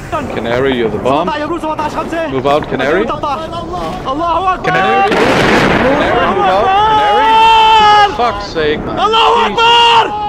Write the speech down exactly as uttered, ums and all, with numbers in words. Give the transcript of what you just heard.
Canary, you're the bomb. Move out, Canary. Canary, Canary, move out, Canary. For fuck's sake, man. Allahu Akbar!